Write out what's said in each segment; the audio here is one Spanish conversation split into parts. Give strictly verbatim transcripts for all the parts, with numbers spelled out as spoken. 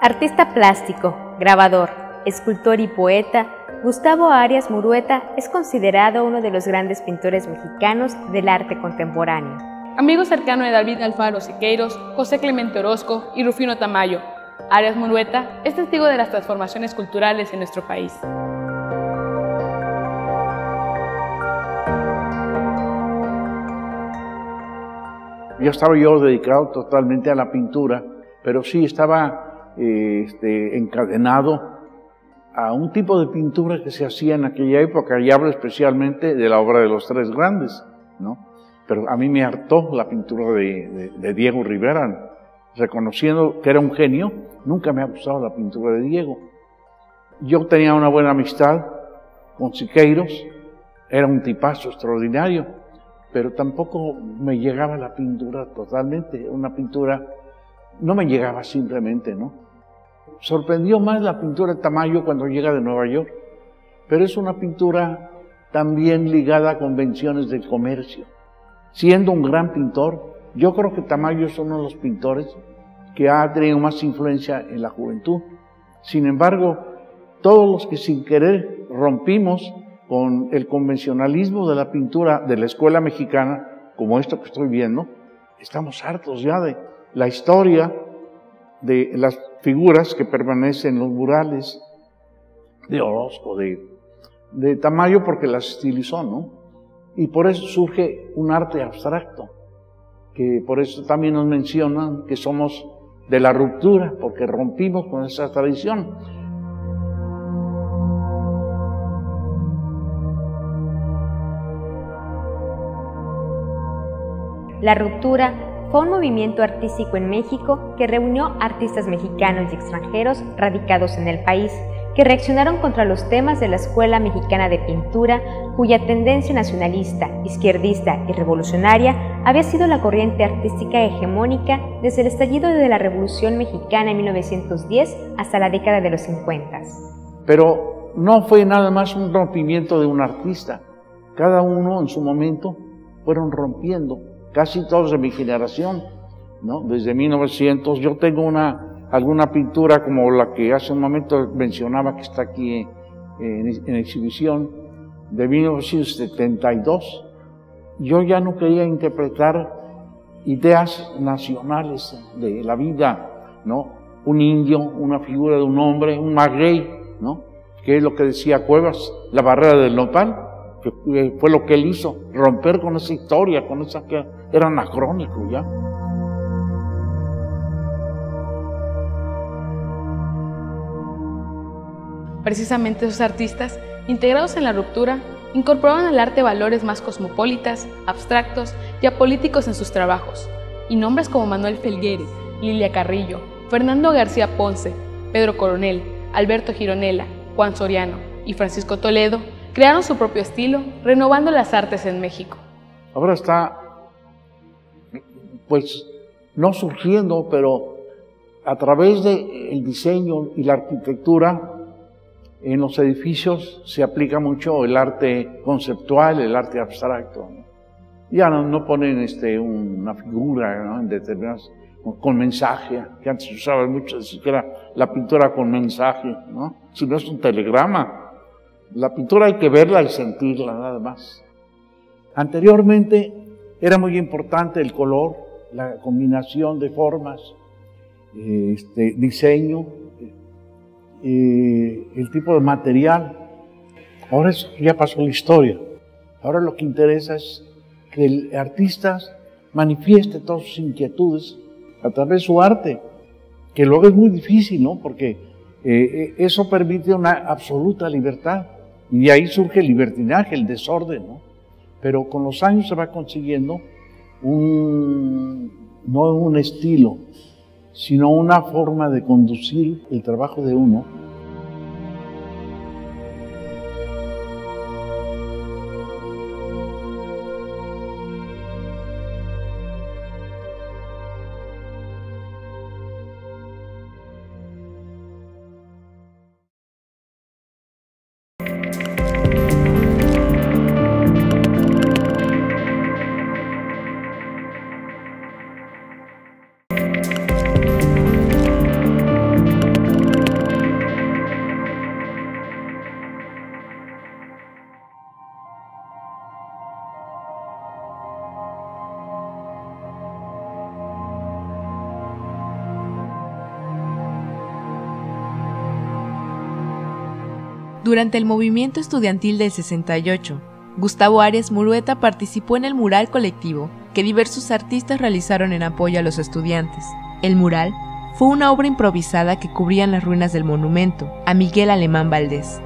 Artista plástico, grabador, escultor y poeta, Gustavo Arias Murueta es considerado uno de los grandes pintores mexicanos del arte contemporáneo. Amigo cercano de David Alfaro Siqueiros, José Clemente Orozco y Rufino Tamayo, Arias Murueta es testigo de las transformaciones culturales en nuestro país. Ya estaba yo dedicado totalmente a la pintura, pero sí estaba eh, este, encadenado a un tipo de pintura que se hacía en aquella época, y hablo especialmente de la obra de los Tres Grandes, ¿no? Pero a mí me hartó la pintura de, de, de Diego Rivera. Reconociendo que era un genio, nunca me ha gustado la pintura de Diego. Yo tenía una buena amistad con Siqueiros, era un tipazo extraordinario, pero tampoco me llegaba la pintura totalmente, una pintura, no me llegaba simplemente, ¿no? Sorprendió más la pintura de Tamayo cuando llega de Nueva York, pero es una pintura también ligada a convenciones del comercio. Siendo un gran pintor, yo creo que Tamayo es uno de los pintores que ha tenido más influencia en la juventud. Sin embargo, todos los que sin querer rompimos con el convencionalismo de la pintura de la escuela mexicana, como esto que estoy viendo, estamos hartos ya de la historia de las figuras que permanecen en los murales de Orozco, de, de Tamayo, porque las estilizó, ¿no? Y por eso surge un arte abstracto, que por eso también nos mencionan que somos de la ruptura, porque rompimos con esa tradición. La Ruptura fue un movimiento artístico en México que reunió artistas mexicanos y extranjeros radicados en el país, que reaccionaron contra los temas de la Escuela Mexicana de Pintura, cuya tendencia nacionalista, izquierdista y revolucionaria había sido la corriente artística hegemónica desde el estallido de la Revolución Mexicana en mil novecientos diez hasta la década de los cincuenta. Pero no fue nada más un rompimiento de un artista. Cada uno en su momento fueron rompiendo, casi todos de mi generación, ¿no? Desde mil novecientos, yo tengo una alguna pintura como la que hace un momento mencionaba que está aquí en, en exhibición, de mil novecientos setenta y dos. Yo ya no quería interpretar ideas nacionales de la vida, ¿no? Un indio, una figura de un hombre, un maguey, ¿no? Que es lo que decía Cuevas, la barrera del nopal, que fue lo que él hizo, romper con esa historia, con esa que era anacrónico ya. Precisamente esos artistas, integrados en la Ruptura, incorporaban al arte valores más cosmopolitas, abstractos y apolíticos en sus trabajos, y nombres como Manuel Felguere, Lilia Carrillo, Fernando García Ponce, Pedro Coronel, Alberto Gironella, Juan Soriano y Francisco Toledo crearon su propio estilo, renovando las artes en México. Ahora está, pues, no surgiendo, pero a través del diseño y la arquitectura, en los edificios se aplica mucho el arte conceptual, el arte abstracto, ¿no? Ya no, no ponen este, una figura, ¿no? En determinadas, con mensaje, que antes se usaba mucho, ni siquiera la pintura con mensaje, ¿no? Si no es un telegrama. La pintura hay que verla y sentirla, nada más. Anteriormente era muy importante el color, la combinación de formas, este, diseño, Eh, el tipo de material. Ahora eso ya pasó la historia. Ahora lo que interesa es que el artista manifieste todas sus inquietudes a través de su arte, que luego es muy difícil, ¿no? Porque eh, eso permite una absoluta libertad, y de ahí surge el libertinaje, el desorden, ¿no? Pero con los años se va consiguiendo un, no un estilo, sino una forma de conducir el trabajo de uno. Durante el movimiento estudiantil del sesenta y ocho, Gustavo Arias Murueta participó en el mural colectivo que diversos artistas realizaron en apoyo a los estudiantes. El mural fue una obra improvisada que cubría las ruinas del monumento a Miguel Alemán Valdés.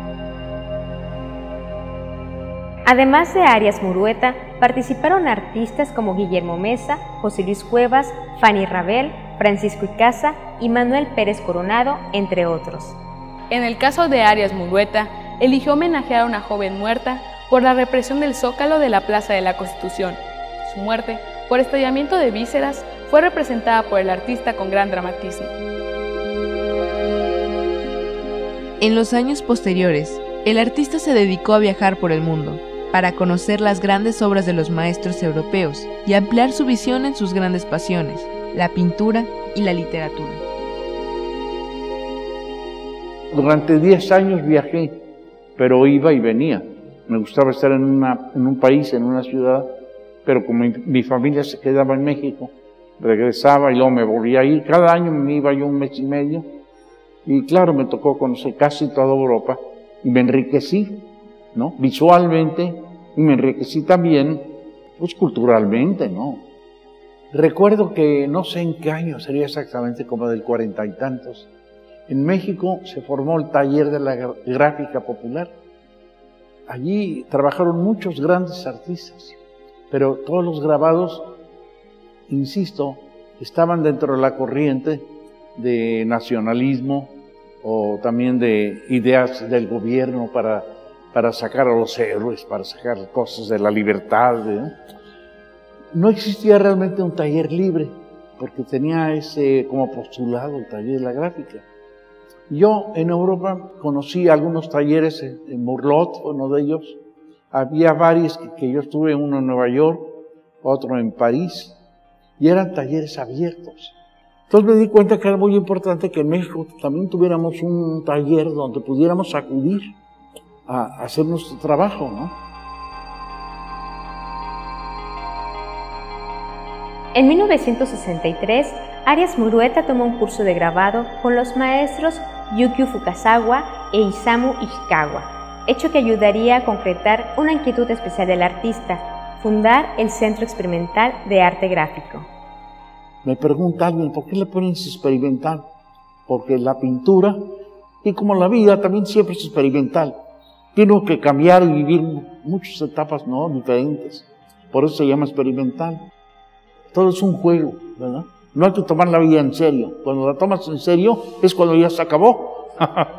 Además de Arias Murueta, participaron artistas como Guillermo Mesa, José Luis Cuevas, Fanny Rabel, Francisco Icaza y Manuel Pérez Coronado, entre otros. En el caso de Arias Murueta, eligió homenajear a una joven muerta por la represión del Zócalo de la Plaza de la Constitución. Su muerte, por estallamiento de vísceras, fue representada por el artista con gran dramatismo. En los años posteriores, el artista se dedicó a viajar por el mundo para conocer las grandes obras de los maestros europeos y ampliar su visión en sus grandes pasiones, la pintura y la literatura. Durante diez años viajé, pero iba y venía. Me gustaba estar en, una, en un país, en una ciudad, pero como mi, mi familia se quedaba en México, regresaba y luego me volvía a ir. Cada año me iba yo un mes y medio, y claro, me tocó conocer casi toda Europa, y me enriquecí, ¿no? Visualmente, y me enriquecí también, pues culturalmente, ¿no? Recuerdo que no sé en qué año, sería exactamente como del cuarenta y tantos, en México se formó el taller de la gráfica popular. Allí trabajaron muchos grandes artistas, pero todos los grabados, insisto, estaban dentro de la corriente de nacionalismo o también de ideas del gobierno para, para sacar a los héroes, para sacar cosas de la libertad. ¿eh? No existía realmente un taller libre, porque tenía ese como postulado el taller de la gráfica. Yo en Europa conocí algunos talleres en, en Murlot, uno de ellos. Había varios que, que yo estuve, uno en Nueva York, otro en París, y eran talleres abiertos. Entonces me di cuenta que era muy importante que en México también tuviéramos un taller donde pudiéramos acudir a hacer nuestro trabajo, ¿no? En mil novecientos sesenta y tres, Arias Murueta tomó un curso de grabado con los maestros Yukio Fukasawa e Isamu Ishikawa, hecho que ayudaría a concretar una inquietud especial del artista, fundar el Centro Experimental de Arte Gráfico. Me pregunta alguien, ¿por qué le pones experimental? Porque la pintura, y como la vida, también siempre es experimental. Tiene que cambiar y vivir muchas etapas, ¿no? Diferentes. Por eso se llama experimental. Todo es un juego, ¿verdad? No hay que tomar la vida en serio. Cuando la tomas en serio es cuando ya se acabó.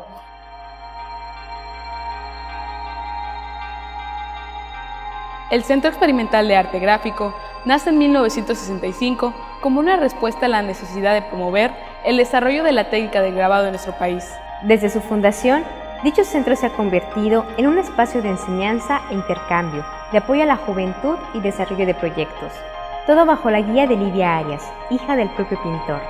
El Centro Experimental de Arte Gráfico nace en mil novecientos sesenta y cinco como una respuesta a la necesidad de promover el desarrollo de la técnica del grabado en nuestro país. Desde su fundación, dicho centro se ha convertido en un espacio de enseñanza e intercambio, de apoyo a la juventud y desarrollo de proyectos. Todo bajo la guía de Lidia Arias, hija del propio pintor.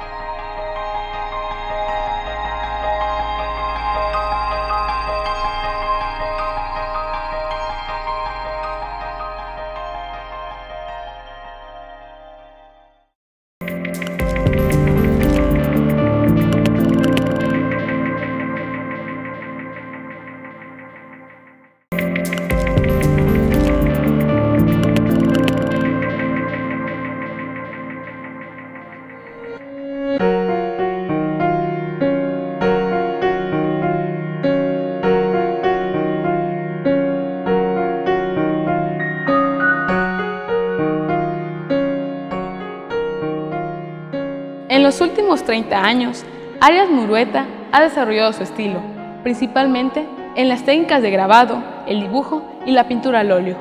En los últimos treinta años, Arias Murueta ha desarrollado su estilo, principalmente en las técnicas de grabado, el dibujo y la pintura al óleo.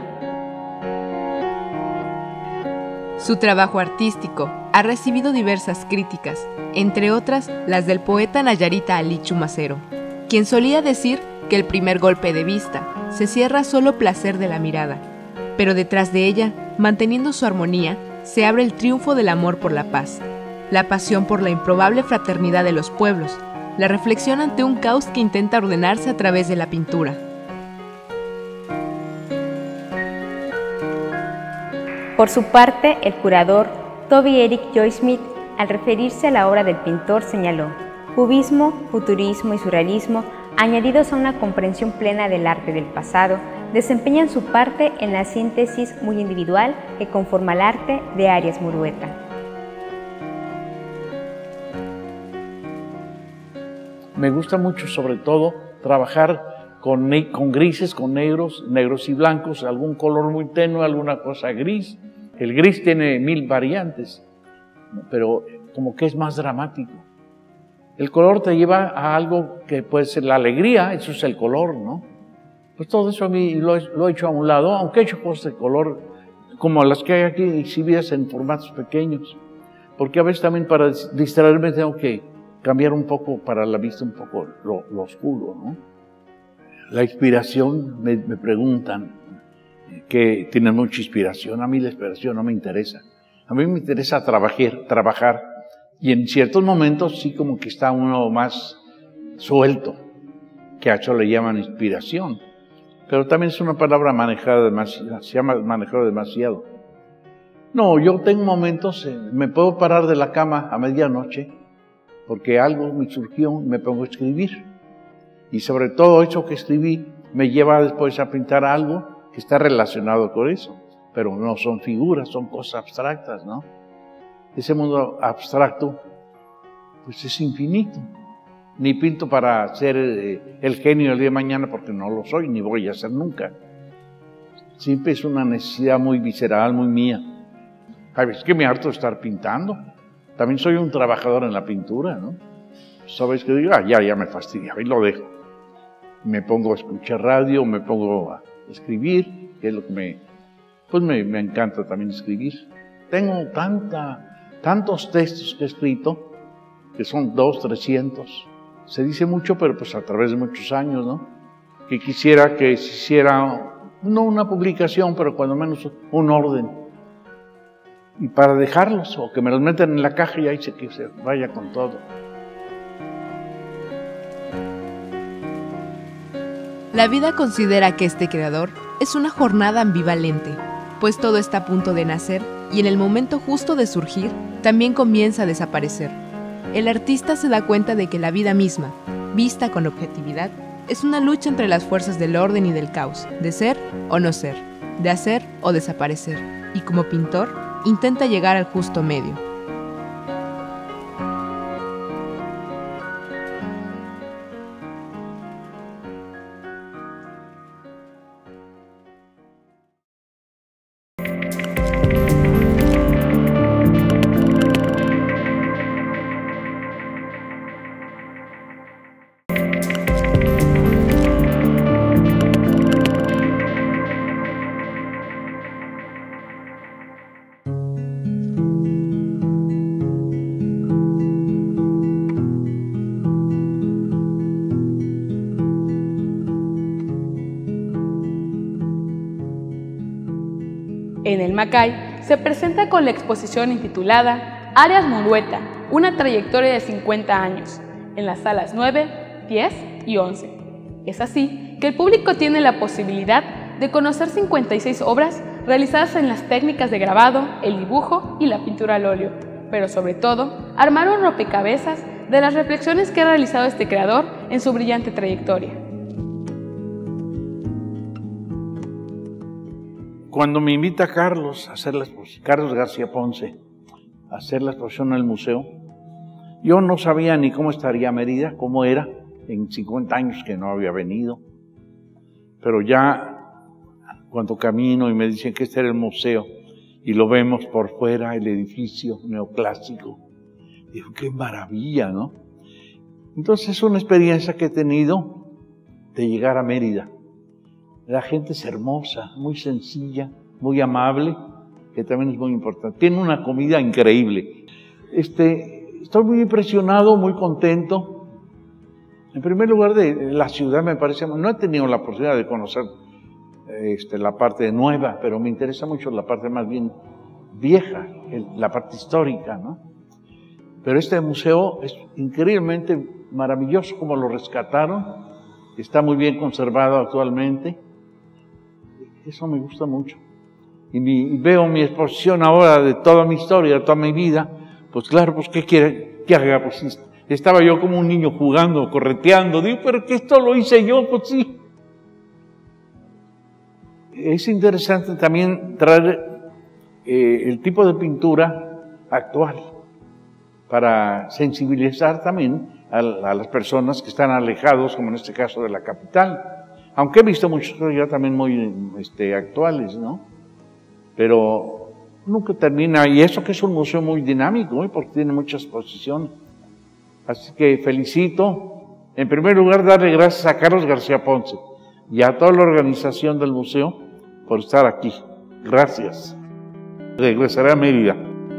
Su trabajo artístico ha recibido diversas críticas, entre otras las del poeta Nayarita Ali Chumacero, quien solía decir que el primer golpe de vista se cierra solo placer de la mirada, pero detrás de ella, manteniendo su armonía, se abre el triunfo del amor por la paz, la pasión por la improbable fraternidad de los pueblos, la reflexión ante un caos que intenta ordenarse a través de la pintura. Por su parte, el curador Toby Eric Joy Smith, al referirse a la obra del pintor, señaló: cubismo, futurismo y surrealismo añadidos a una comprensión plena del arte del pasado, desempeñan su parte en la síntesis muy individual que conforma el arte de Arias Murueta. Me gusta mucho, sobre todo, trabajar con, con grises, con negros, negros y blancos, algún color muy tenue, alguna cosa gris. El gris tiene mil variantes, pero como que es más dramático. El color te lleva a algo que puede ser la alegría, eso es el color, ¿no? Pues todo eso a mí lo he, lo he hecho a un lado, aunque he hecho cosas de color como las que hay aquí exhibidas en formatos pequeños, porque a veces también para distraerme tengo que cambiar un poco para la vista, un poco lo, lo oscuro, ¿no? La inspiración, me, me preguntan, que tienen mucha inspiración. A mí la inspiración no me interesa. A mí me interesa trabajar, trabajar y en ciertos momentos sí como que está uno más suelto, que a eso le llaman inspiración. Pero también es una palabra manejada demasiado, se llama manejado demasiado. No, yo tengo momentos, eh, me puedo parar de la cama a medianoche porque algo me surgió, me pongo a escribir. Y sobre todo eso que escribí me lleva después a pintar algo que está relacionado con eso. Pero no son figuras, son cosas abstractas, ¿no? Ese mundo abstracto, pues es infinito. Ni pinto para ser eh, el genio el día de mañana porque no lo soy, ni voy a ser nunca. Siempre es una necesidad muy visceral, muy mía. Hay veces que me harto de estar pintando. También soy un trabajador en la pintura, ¿no? Sabes que digo, ah, ya, ya me fastidia, y lo dejo. Me pongo a escuchar radio, me pongo a escribir, que es lo que me, pues me, me encanta también escribir. Tengo tanta, tantos textos que he escrito, que son dos, trescientos. Se dice mucho, pero pues a través de muchos años, ¿no? Que quisiera que se hiciera, no una publicación, pero cuando menos un orden. Y para dejarlos, o que me los metan en la caja y ahí se, que se vaya con todo. La vida considera que este creador es una jornada ambivalente, pues todo está a punto de nacer y en el momento justo de surgir, también comienza a desaparecer. El artista se da cuenta de que la vida misma, vista con objetividad, es una lucha entre las fuerzas del orden y del caos, de ser o no ser, de hacer o desaparecer, y como pintor, intenta llegar al justo medio. En el Macay se presenta con la exposición intitulada Arias Murueta, una trayectoria de cincuenta años, en las salas nueve, diez y once. Es así que el público tiene la posibilidad de conocer cincuenta y seis obras realizadas en las técnicas de grabado, el dibujo y la pintura al óleo, pero sobre todo armar un rompecabezas de las reflexiones que ha realizado este creador en su brillante trayectoria. Cuando me invita Carlos a hacer la exposición, Carlos García Ponce, a hacer la exposición en el museo, yo no sabía ni cómo estaría Mérida, cómo era, en cincuenta años que no había venido. Pero ya cuando camino y me dicen que este era el museo y lo vemos por fuera, el edificio neoclásico, digo, qué maravilla, ¿no? Entonces es una experiencia que he tenido de llegar a Mérida. La gente es hermosa, muy sencilla, muy amable, que también es muy importante. Tiene una comida increíble. Este, estoy muy impresionado, muy contento. En primer lugar, de la ciudad me parece, no he tenido la oportunidad de conocer este, la parte nueva, pero me interesa mucho la parte más bien vieja, el, la parte histórica, ¿no? Pero este museo es increíblemente maravilloso como lo rescataron, está muy bien conservado actualmente. Eso me gusta mucho. Y, mi, y veo mi exposición ahora de toda mi historia, de toda mi vida, pues claro, pues ¿qué quiere que haga? Pues Estaba yo como un niño jugando, correteando. Digo, pero que esto lo hice yo, pues sí. Es interesante también traer eh, el tipo de pintura actual para sensibilizar también a, a las personas que están alejados, como en este caso de la capital. Aunque he visto muchos ya también muy este, actuales, ¿no? Pero nunca termina. Y eso que es un museo muy dinámico, ¿eh? Porque tiene muchas exposiciones. Así que felicito, en primer lugar, darle gracias a Carlos García Ponce y a toda la organización del museo por estar aquí. Gracias. Regresaré a Mérida.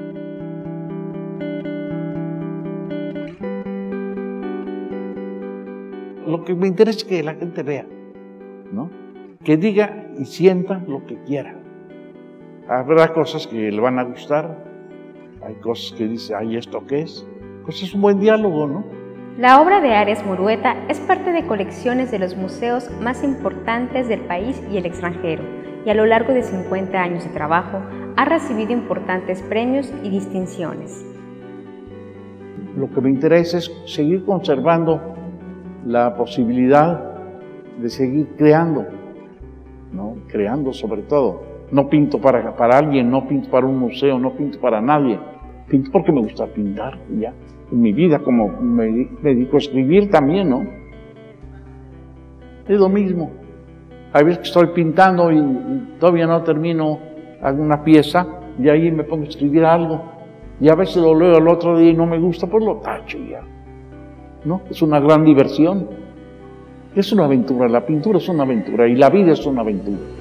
Lo que me interesa es que la gente vea, ¿no? Que diga y sienta lo que quiera. Habrá cosas que le van a gustar, hay cosas que dice, ay, ¿esto qué es? Pues es un buen diálogo, ¿no? La obra de Arias Murueta es parte de colecciones de los museos más importantes del país y el extranjero, y a lo largo de cincuenta años de trabajo ha recibido importantes premios y distinciones. Lo que me interesa es seguir conservando la posibilidad de seguir creando, ¿no? Creando sobre todo. No pinto para, para alguien, no pinto para un museo, no pinto para nadie. Pinto porque me gusta pintar, ya. En mi vida, como me, me dedico a escribir también, ¿no? Es lo mismo. Hay veces que estoy pintando y, y todavía no termino alguna pieza y ahí me pongo a escribir algo. Y a veces lo leo el otro día y no me gusta, pues lo tacho ya. ¿No? Es una gran diversión. Es una aventura, la pintura es una aventura y la vida es una aventura.